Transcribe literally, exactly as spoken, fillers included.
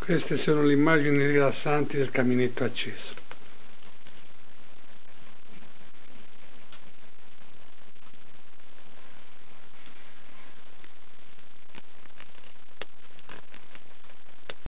Queste sono le immagini rilassanti del caminetto acceso.